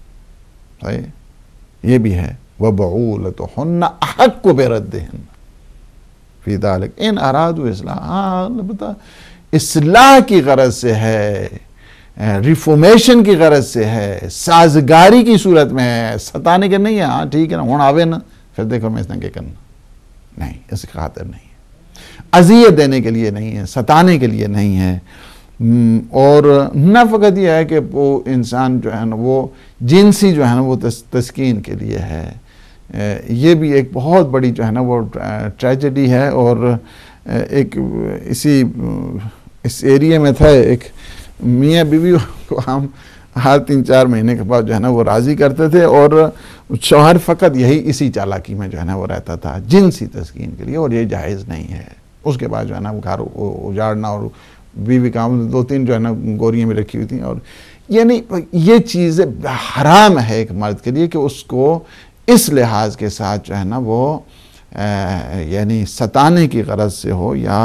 S1: صحیح؟ یہ بھی ہے وَبَعُولَتُهُنَّ أَحَقُّ بِرَدِّهِنَّ فِي ذَلِكَ إِنْ أَرَادُوا إِصْلَاحًا۔ ہاں البتہ اصلاح کی غرض سے ہے، ریفارمیشن کی غرض سے ہے، سازگاری کی صورت میں ہے، ستانے کے نہیں ہے، ہاں ٹھیک ہے نا ہون آوے نا پھر دیکھو میں اس نے کیا کرنا، نہیں، اس کی خاطر نہیں ہے، اذیت دینے کے لیے نہیں ہے، ستانے کے لیے نہیں ہے۔ اور نہ فقط یہ ہے کہ وہ انسان جو ہے نا وہ جنسی جو ہے نا وہ تسکین کے لیے ہے، یہ بھی ایک بہت بڑی جو ہے نا وہ ٹریجڈی ہے۔ اور ایک اسی اس ایریے میں تھا ایک میاں بیوی کو ہم ہر تین چار مہینے کے بعد جو ہے نا وہ راضی کرتے تھے، اور شوہر فقط یہی اسی چالاکی میں جو ہے نا وہ رہتا تھا جنسی تسکین کے لیے، اور یہ جائز نہیں ہے۔ اس کے بعد جو ہے نا وہ گھر اجاڑنا، اور بیوی کا دو تین جو ہے نا گوریاں میں رکھی ہوئی تھیں، اور یعنی یہ چیز حرام ہے ایک مرد کے لیے کہ اس کو اس لحاظ کے ساتھ جو ہے نا وہ یعنی ستانے کی غرض سے ہو، یا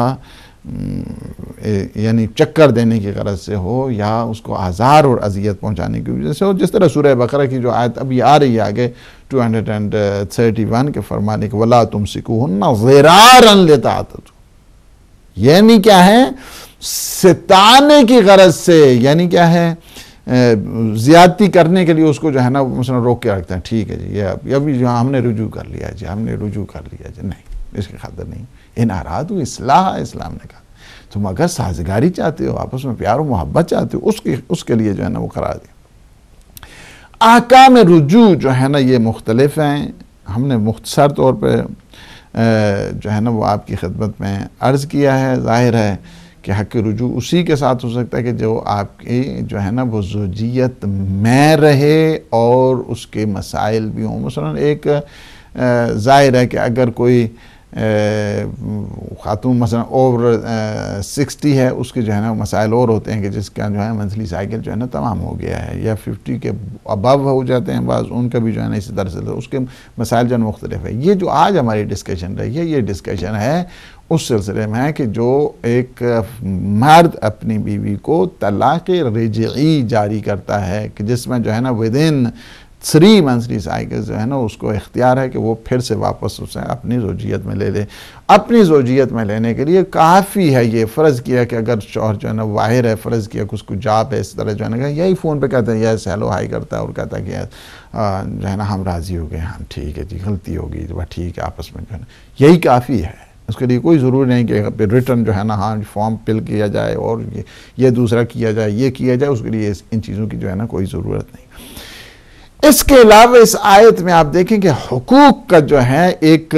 S1: یعنی چکر دینے کی غرض سے ہو، یا اس کو آزار اور اذیت پہنچانے کی وجہ سے ہو، جس طرح سورہ بقرہ کی جو آیت ابھی آ رہی ہے آگے دو سو اکتیس کے فرمانے کہ وَلَا تُمْسِكُوهُنَّ ضِرَارًا لِتَعْتَدُوا، یعنی کیا ہے ستانے کی غرض سے، یعنی کیا ہے زیادتی کرنے کے لیے اس کو جو ہے نا مثلا روک کے رکھتے ہیں، ٹھیک ہے جی یہ ابھی جو ہم نے رجوع کر لیا جی ہم نے رجوع کر لیا جی، نہیں، اس کی خاطر نہیں۔ ان ارادوا اصلاح، اسلام نے کہا تم اگر سازگاری چاہتے ہو، آپس میں پیار و محبت چاہتے ہو، اس کی اس کے لیے جو ہے نا وہ قرار دیا۔ احکام رجوع جو ہے نا یہ مختلف ہیں، ہم نے مختصر طور پہ جو ہے نا وہ آپ کی خدمت میں عرض کیا ہے۔ ظاہر ہے کہ حق رجوع اسی کے ساتھ ہو سکتا ہے کہ جو آپ کی جو ہے نا وہ زوجیت میں رہے اور اس کے مسائل بھی ہوں۔ مثلا ایک ظاہر ہے کہ اگر کوئی خاتون مثلا اوور سکسٹی ہے، اس کے جو ہے نا مسائل اور ہوتے ہیں کہ جس کا جو ہے منتھلی سائیکل جو ہے نا تمام ہو گیا ہے، یا ففٹی کے ابو ہو جاتے ہیں بعض، ان کا بھی جو ہے نا اسی طرح سے اس کے مسائل جو ہے مختلف ہے۔ یہ جو آج ہماری ڈسکشن رہی ہے، یہ ڈسکشن ہے اس سلسلے میں ہے کہ جو ایک مرد اپنی بیوی کو طلاق رجعی جاری کرتا ہے، کہ جس میں جو ہے نا ودن تھری منتھلی سائیکل جو ہے نا اس کو اختیار ہے کہ وہ پھر سے واپس اسے اپنی زوجیت میں لے لے. اپنی زوجیت میں لینے کے لیے کافی ہے یہ. فرض کیا کہ اگر شوہر جو ہے نا واہر ہے, فرض کیا کہ اس کو جاب ہے اس طرح جو ہے نا, یہی فون پہ کہتے ہیں یس ہیلو ہائی کرتا ہے اور کہتا ہے کہ جو ہے نا ہم راضی ہو گئے, ہم ٹھیک ہے جی, غلطی ہوگی تو ٹھیک ہے, آپس میں جو ہے نا یہی کافی ہے. اس کے لیے کوئی ضروری نہیں کہ ریٹرن جو ہے نا ہاں فارم فل کیا جائے اور یہ دوسرا کیا جائے, یہ کیا جائے. اس کے لیے ان چیزوں کی جو ہے نا کوئی ضرورت نہیں. اس کے علاوہ اس آیت میں آپ دیکھیں کہ حقوق کا جو ہے ایک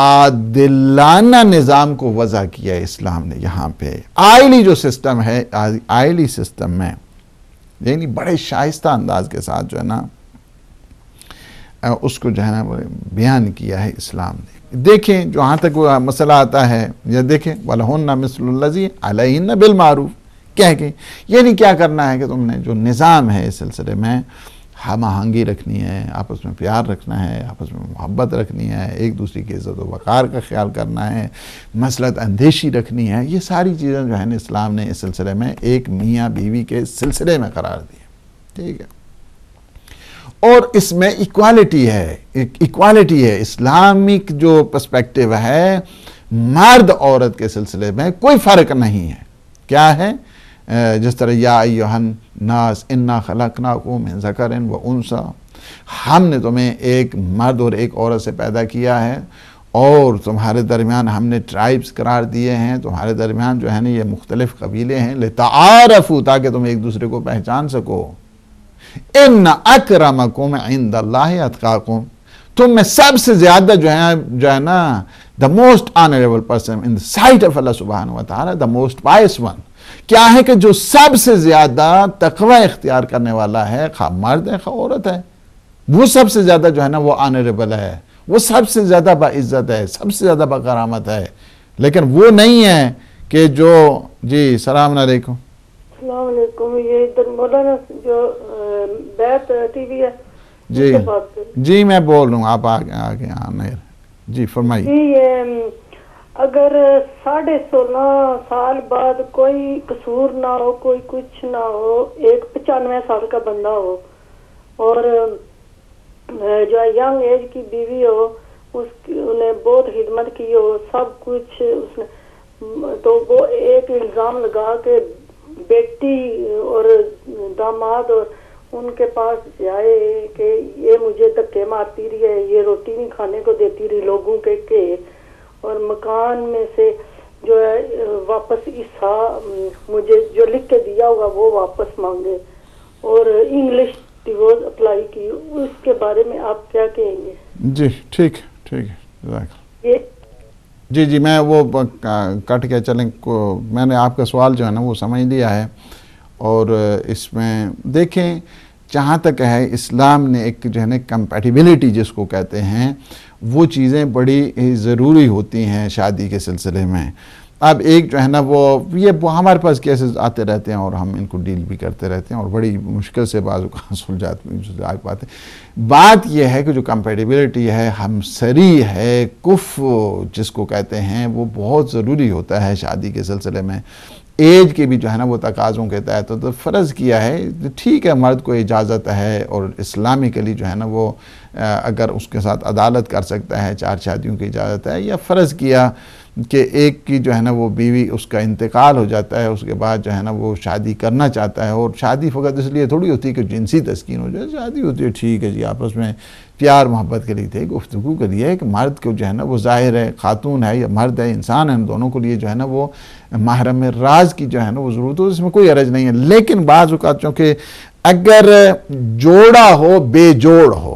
S1: عادلانہ نظام کو وضع کیا ہے اسلام نے. یہاں پہ آئلی جو سسٹم ہے, آئلی سسٹم میں یعنی بڑے شائستہ انداز کے ساتھ جو ہے نا اس کو جو ہے نا بیان کیا ہے اسلام نے. دیکھیں جہاں تک وہ مسئلہ آتا ہے, یا دیکھیں وَلَهُنَّ مِثْلُ الَّذِي عَلَيْهِنَّ بِالْمَعْرُوفِ, کہہ کے یعنی کیا کرنا ہے کہ تم نے جو نظام ہے اس سلسلے میں ہم آہنگی رکھنی ہے, آپس میں پیار رکھنا ہے, آپس میں محبت رکھنی ہے, ایک دوسری کی عزت و وقار کا خیال کرنا ہے, مصلحت اندیشی رکھنی ہے. یہ ساری چیزیں جو ہے نا اسلام نے اس سلسلے میں ایک میاں بیوی کے سلسلے میں قرار دی. ٹھیک ہے, اور اس میں ایکوالٹی ہے, ایکوالٹی ہے. اسلامک جو پرسپیکٹیو ہے مرد عورت کے سلسلے میں کوئی فرق نہیں ہے. کیا ہے, جس طرح یا ایھا الناس انا خلقناکم من ذکر و انثی, ہم نے تمہیں ایک مرد اور ایک عورت سے پیدا کیا ہے اور تمہارے درمیان ہم نے ٹرائبز قرار دیے ہیں, تمہارے درمیان جو ہے نا یہ مختلف قبیلے ہیں, لتعارفوا, تاکہ تم ایک دوسرے کو پہچان سکو. ان اکرمکم عند اللہ اتقاکم, تم میں سب سے زیادہ جو ہے جو ہے نا the most honorable person in the sight of Allah subhanahu wa ta'ala, the most pious one. کیا ہے کہ جو سب سے زیادہ تقوی اختیار کرنے والا ہے, خواہ مرد ہے خواہ عورت ہے, وہ سب سے زیادہ جو ہے نا وہ آنریبل ہے, وہ سب سے زیادہ باعزت ہے, سب سے زیادہ باکرامت ہے. لیکن وہ نہیں ہے کہ جو جی السلام علیکم.
S2: السلام علیکم. یہ ادھر مولانا جو بیت ٹی وی ہے
S1: جی جی میں بول رہا ہوں, آپ آگے آگے آنے جی فرمائیے.
S2: جی یہ اگر ساڑھے سولہ سال بعد کوئی قصور نہ ہو, کوئی کچھ نہ ہو, ایک پچانوے سال کا بندہ ہو اور جو ینگ ایج کی بیوی ہو, اس کی انہیں بہت خدمت کی ہو, سب کچھ اس نے, تو وہ ایک الزام لگا کہ بیٹی اور داماد اور ان کے پاس جائے کہ یہ مجھے دھکے مارتی رہی ہے, یہ روٹی نہیں کھانے کو دیتی رہی لوگوں کے کہ, اور مکان میں سے جو ہے واپس حصہ مجھے جو لکھ کے دیا ہوگا وہ واپس مانگے, اور انگلش ڈیورس اپلائی کی. اس کے بارے میں آپ کیا کہیں گے؟
S1: جی ٹھیک ٹھیک ہے.
S2: یہ
S1: جی جی میں وہ کٹ کے چلیں کو میں نے آپ کا سوال جو ہے نا وہ سمجھ لیا ہے. اور اس میں دیکھیں جہاں تک ہے اسلام نے ایک جو ہے نا کمپیٹیبلٹی جس کو کہتے ہیں, وہ چیزیں بڑی ضروری ہوتی ہیں شادی کے سلسلے میں. اب ایک جو ہے نا وہ یہ ہمارے پاس کیسز آتے رہتے ہیں اور ہم ان کو ڈیل بھی کرتے رہتے ہیں اور بڑی مشکل سے بعض اوقات سلجھات پاتے ہیں. بات یہ ہے کہ جو کمپیٹیبلٹی ہے, ہمسری ہے, کف جس کو کہتے ہیں, وہ بہت ضروری ہوتا ہے شادی کے سلسلے میں. ایج کے بھی جو ہے نا وہ تقاضوں کے تحت تو فرض کیا ہے, ٹھیک ہے مرد کو اجازت ہے اور اسلامکلی جو ہے نا وہ اگر اس کے ساتھ عدالت کر سکتا ہے, چار شادیوں کی اجازت ہے. یا فرض کیا کہ ایک کی جو ہے نا وہ بیوی اس کا انتقال ہو جاتا ہے, اس کے بعد جو ہے نا وہ شادی کرنا چاہتا ہے, اور شادی فقط اس لیے تھوڑی ہوتی ہے کہ جنسی تسکین ہو جائے, شادی ہوتی ہے ٹھیک ہے جی آپس میں پیار محبت کے لیے تھے, گفتگو کے لیے, کہ مرد کو جو ہے نا وہ ظاہر ہے خاتون ہے یا مرد ہے, انسان ہے, ان دونوں کے لیے جو ہے نا وہ محرم راز کی جو ہے نا وہ ضرورت ہو, اس میں کوئی حرج نہیں ہے. لیکن بعض اوقات چونکہ اگر جوڑا ہو بے جوڑ ہو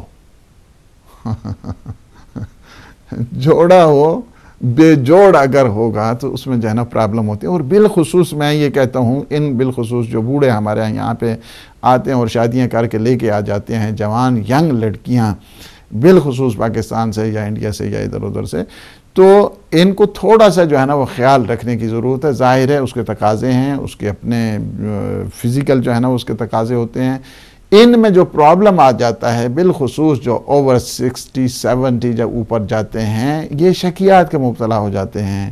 S1: جوڑا ہو بے جوڑ اگر ہوگا تو اس میں جو ہے نا پرابلم ہوتی ہے. اور بالخصوص میں یہ کہتا ہوں, ان بالخصوص جو بوڑھے ہمارے یہاں پہ آتے ہیں اور شادیاں کر کے لے کے آ جاتے ہیں, جوان ینگ لڑکیاں بالخصوص پاکستان سے یا انڈیا سے یا ادھر ادھر سے, تو ان کو تھوڑا سا جو ہے نا وہ خیال رکھنے کی ضرورت ہے. ظاہر ہے اس کے تقاضے ہیں, اس کے اپنے فزیکل جو ہے نا اس کے تقاضے ہوتے ہیں. ان میں جو پرابلم آ جاتا ہے بالخصوص جو اوور سکسٹی سیونٹی جب اوپر جاتے ہیں, یہ شکیات کے مبتلا ہو جاتے ہیں.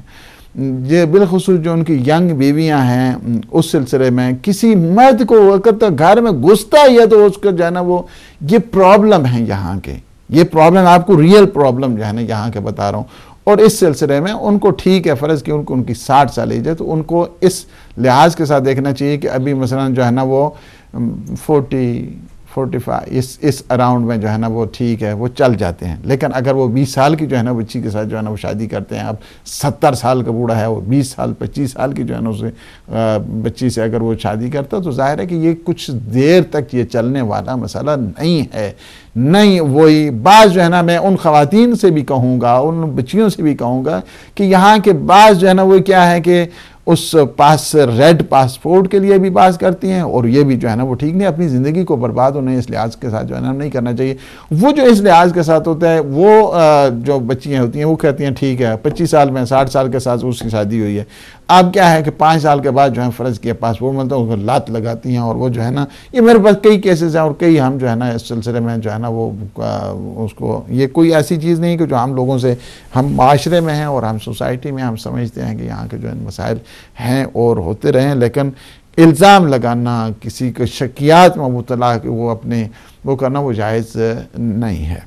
S1: یہ بالخصوص جو ان کی ینگ بیویاں ہیں اس سلسلے میں کسی مرد کو وقت گھر میں گھستا ہی ہے تو اس کا جو ہے نا وہ یہ پرابلم ہے یہاں کے، یہ پرابلم آپ کو ریئل پرابلم جو ہے نا یہاں کے بتا رہا ہوں۔ اور اس سلسلے میں ان کو ٹھیک ہے، فرض کہ ان کو ان کی ساٹھ سال ایج ہے تو ان کو اس لحاظ کے ساتھ دیکھنا چاہیے کہ ابھی مثلا جو ہے نا وہ فورٹی فورٹی فائیو اس اس اراؤنڈ میں جو ہے نا وہ ٹھیک ہے، وہ چل جاتے ہیں۔ لیکن اگر وہ بیس سال کی جو ہے نا بچی کے ساتھ جو ہے نا وہ شادی کرتے ہیں، اب ستر سال کا بوڑھا ہے وہ بیس سال پچیس سال کی جو ہے نا اسے بچی سے اگر وہ شادی کرتا تو ظاہر ہے کہ یہ کچھ دیر تک یہ چلنے والا مسئلہ نہیں ہے۔ نہیں وہی بعض جو ہے نا میں ان خواتین سے بھی کہوں گا، ان بچیوں سے بھی کہوں گا کہ یہاں کے بعض جو ہے نا وہ کیا ہے کہ اس پاس ریڈ پاسپورٹ کے لیے بھی بات کرتی ہیں، اور یہ بھی جو ہے نا وہ ٹھیک نہیں، اپنی زندگی کو برباد انہیں اس لحاظ کے ساتھ جو ہے نا نہیں کرنا چاہیے۔ وہ جو اس لحاظ کے ساتھ ہوتا ہے وہ جو بچیاں ہوتی ہیں وہ کہتی ہیں ٹھیک ہے پچیس سال میں ساٹھ سال کے ساتھ اس کی شادی ہوئی ہے، اب کیا ہے کہ پانچ سال کے بعد جو ہے فرض کیا پاسپورٹ ملتا ہے اس کو لات لگاتی ہیں، اور وہ جو ہے نا یہ میرے پاس کئی کیسز ہیں اور کئی ہم جو ہے نا اس سلسلے میں جو ہے نا وہ اس کو یہ کوئی ایسی چیز نہیں کہ جو ہم لوگوں سے ہم معاشرے میں ہیں اور ہم سوسائٹی میں ہم سمجھتے ہیں کہ یہاں کے جو ہے مسائل ہیں اور ہوتے رہیں، لیکن الزام لگانا کسی کے شکیات میں مبتلا کہ وہ اپنے وہ کرنا وہ جائز نہیں ہے۔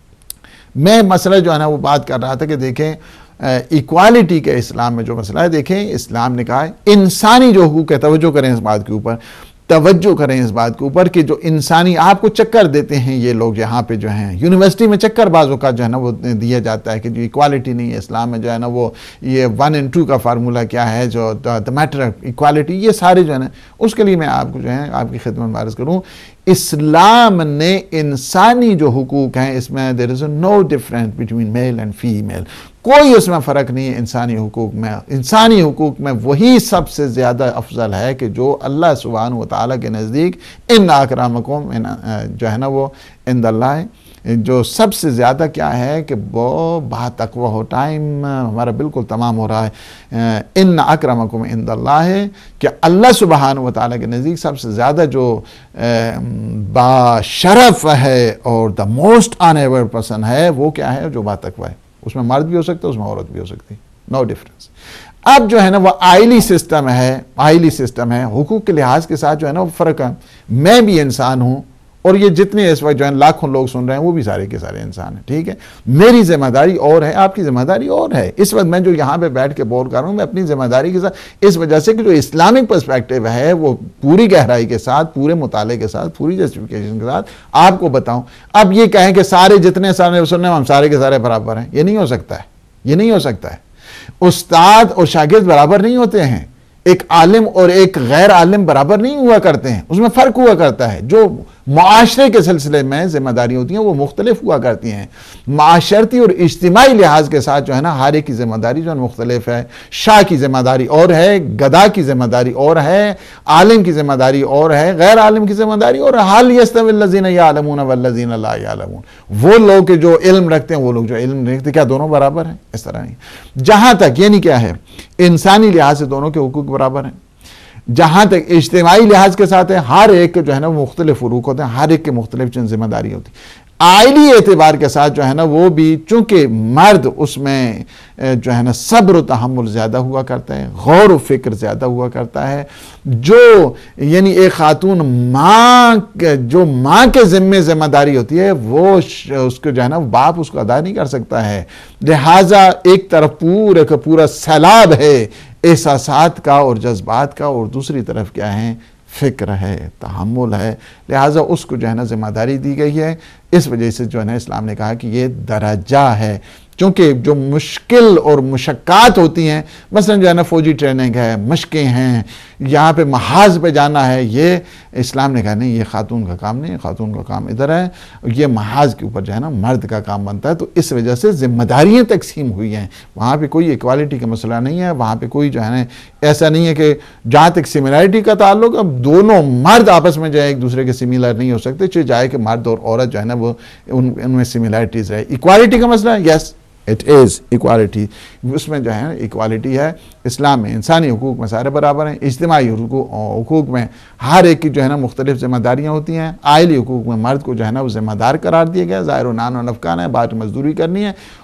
S1: میں مسئلہ جو ہے نا وہ بات کر رہا تھا کہ دیکھیں ایکوالٹی کے اسلام میں جو مسئلہ ہے، دیکھیں اسلام نے کہا ہے انسانی جو حقوق ہے، توجہ کریں اس بات کے اوپر، توجہ کریں اس بات کے اوپر کہ جو انسانی آپ کو چکر دیتے ہیں یہ لوگ یہاں پہ جو ہیں یونیورسٹی میں چکر بازوں کا جو ہے نا وہ دیا جاتا ہے کہ جو ایکوالٹی نہیں ہے اسلام میں جو ہے نا وہ یہ ون ان ٹو کا فارمولا کیا ہے جو دا میٹر آف ایکوالٹی، یہ سارے جو ہے نا اس کے لیے میں آپ کو جو ہے آپ کی خدمت میں عرض کروں اسلام نے انسانی جو حقوق ہیں اس میں there is no difference between male and female، کوئی اس میں فرق نہیں ہے انسانی حقوق میں۔ انسانی حقوق میں وہی سب سے زیادہ افضل ہے کہ جو اللہ سبحانہ و تعالیٰ کے نزدیک ان اکرمکم جو ہے نا وہ عند اللہ جو سب سے زیادہ کیا ہے کہ وہ بہت تقوی ہو۔ ٹائم ہمارا بالکل تمام ہو رہا ہے۔ ان اکرمکم عند اللہ ہے کہ اللہ سبحانہ و تعالیٰ کے نزدیک سب سے زیادہ جو با شرف ہے اور دا موسٹ آنریبل پرسن ہے وہ کیا ہے جو با تقوی ہے۔ اس میں مرد بھی ہو سکتا ہے، اس میں عورت بھی ہو سکتی، نو ڈیفرنس۔ اب جو ہے نا وہ آئلی سسٹم ہے، آئلی سسٹم ہے، حقوق کے لحاظ کے ساتھ جو ہے نا وہ فرق ہے۔ میں بھی انسان ہوں اور یہ جتنے اس وقت جو ہے لاکھوں لوگ سن رہے ہیں وہ بھی سارے کے سارے انسان ہیں، ٹھیک ہے۔ میری ذمہ داری اور ہے، آپ کی ذمہ داری اور ہے۔ اس وقت میں جو یہاں پہ بیٹھ کے بول کر رہا ہوں میں اپنی ذمہ داری کے ساتھ اس وجہ سے کہ جو اسلامک پرسپیکٹیو ہے وہ پوری گہرائی کے ساتھ، پورے مطالعے کے ساتھ، پوری جسٹیفیکیشن کے ساتھ آپ کو بتاؤں۔ اب یہ کہیں کہ سارے جتنے سارے سننے ہم سارے کے سارے برابر ہیں، یہ نہیں ہو سکتا ہے، یہ نہیں ہو سکتا ہے۔ استاد اور شاگرد برابر نہیں ہوتے ہیں، ایک عالم اور ایک غیر عالم برابر نہیں ہوا کرتے ہیں، اس میں فرق ہوا کرتا ہے۔ جو معاشرے کے سلسلے میں ذمہ داری ہوتی ہیں وہ مختلف ہوا کرتی ہیں، معاشرتی اور اجتماعی لحاظ کے ساتھ جو ہے نا ہر ایک کی ذمہ داری جو ہے مختلف ہے۔ شاہ کی ذمہ داری اور ہے، گدا کی ذمہ داری اور ہے، عالم کی ذمہ داری اور ہے، غیر عالم کی ذمہ داری اور حال یستوی الذین یعلمون والذین لا یعلمون، وہ لوگ کہ جو علم رکھتے ہیں وہ لوگ جو علم نہیں رکھتے، کیا دونوں برابر ہیں؟ اس طرح نہیں۔ جہاں تک یعنی کیا ہے انسانی لحاظ سے دونوں کے حقوق برابر ہیں، جہاں تک اجتماعی لحاظ کے ساتھ ہے ہر ایک جو ہے نا مختلف حقوق ہوتے ہیں، ہر ایک کے مختلف چند ذمہ داری ہوتی ہے۔ آئلی اعتبار کے ساتھ جو ہے نا وہ بھی چونکہ مرد اس میں جو ہے نا صبر و تحمل زیادہ ہوا کرتا ہے، غور و فکر زیادہ ہوا کرتا ہے، جو یعنی ایک خاتون ماں جو ماں کے ذمہ ذمہ داری ہوتی ہے وہ اس کو جو ہے نا باپ اس کو ادا نہیں کر سکتا ہے، لہٰذا ایک طرف پورا کا پورا سیلاب ہے احساسات کا اور جذبات کا، اور دوسری طرف کیا ہے فکر ہے، تحمل ہے، لہٰذا اس کو جو ہے نا ذمہ داری دی گئی ہے۔ اس وجہ سے جو ہے نا اسلام نے کہا کہ یہ درجہ ہے، چونکہ جو مشکل اور مشقات ہوتی ہیں مثلا جو ہے نا فوجی ٹریننگ ہے، مشقیں ہیں، یہاں پہ محاذ پہ جانا ہے، یہ اسلام نے کہا نہیں یہ خاتون کا کام نہیں، خاتون کا کام ادھر ہے، یہ محاذ کے اوپر جو ہے نا مرد کا کام بنتا ہے۔ تو اس وجہ سے ذمہ داریاں تقسیم ہوئی ہیں، وہاں پہ کوئی ایکوالٹی کا مسئلہ نہیں ہے، وہاں پہ کوئی جو ہے نا ایسا نہیں ہے کہ جہاں تک سملیرٹی کا تعلق اب دونوں مرد آپس میں جو ہے ایک دوسرے کے سملر نہیں ہو سکتے، چاہے جائے کہ مرد اور عورت جو ہے نا وہ ان ان میں سملیرٹیز ہے۔ ایکوالٹی کا مسئلہ ہے، یس اٹ از ایکوالٹی، اس میں جو ہے ایکوالٹی ہے اسلام میں، انسانی حقوق میں سارے برابر ہیں، اجتماعی حقوق میں ہر ایک کی جو ہے نا مختلف ذمہ داریاں ہوتی ہیں، آئلی حقوق میں مرد کو جو ہے نا وہ ذمہ دار قرار دیا گیا، ظاہر و نان و نفقان ہے، بات مزدوری کرنی ہے،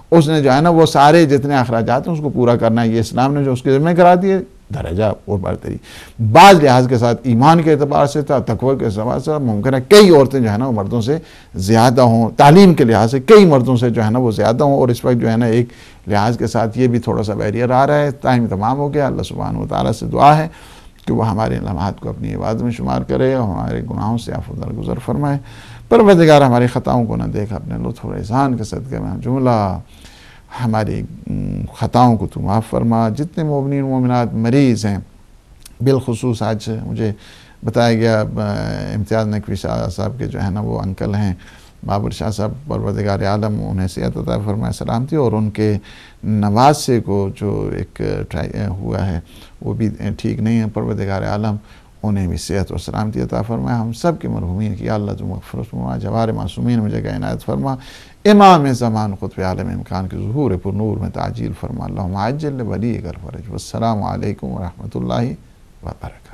S1: اس نے جو ہے نا وہ سارے جتنے اخراجات ہیں اس کو پورا کرنا ہے. یہ اسلام نے جو اس کے ذمہ کرا دیے درجہ اور برتری. بعض لحاظ کے ساتھ ایمان کے اعتبار سے تھا, تقوی کے اعتبار سے ممکن ہے کئی عورتیں جو ہے نا وہ مردوں سے زیادہ ہوں, تعلیم کے لحاظ سے کئی مردوں سے جو ہے نا وہ زیادہ ہوں, اور اس وقت جو ہے نا ایک لحاظ کے ساتھ یہ بھی تھوڑا سا بیریئر آ رہا ہے. ٹائم تمام ہو گیا. اللہ سبحانہ و تعالیٰ سے دعا ہے کہ وہ ہمارے لمحات کو اپنی عبادت میں شمار کرے اور ہمارے گناہوں سے عفو درگزر فرمائے. پروردگار ہماری خطاؤں کو نہ دیکھ, اپنے لطف و احسان کے صدقے میں جملہ ہماری خطاؤں کو تو معاف فرما. جتنے مومنین مومنات مریض ہیں, بالخصوص آج مجھے بتایا گیا امتیاز نقوی شاہ صاحب کے جو ہے نا وہ انکل ہیں بابر شاہ صاحب, پروردگار عالم انہیں صحت عطا فرمائے سلامتی, اور ان کے نواسے کو جو ایک ہوا ہے وہ بھی ٹھیک نہیں ہے, پروردگار عالم انہیں بھی صحت و سلامتی عطا فرمائے. ہم سب کے مرحومین کی اللہ تو مغفرت فرما, جوار معصومین میں جگہ عنایت فرما, امام زمان قطب عالم امکان کے ظہور پر نور میں تعجیل فرما. اللہم عجل ولی کر فرج. والسلام علیکم ورحمۃ اللہ وبرکاتہ.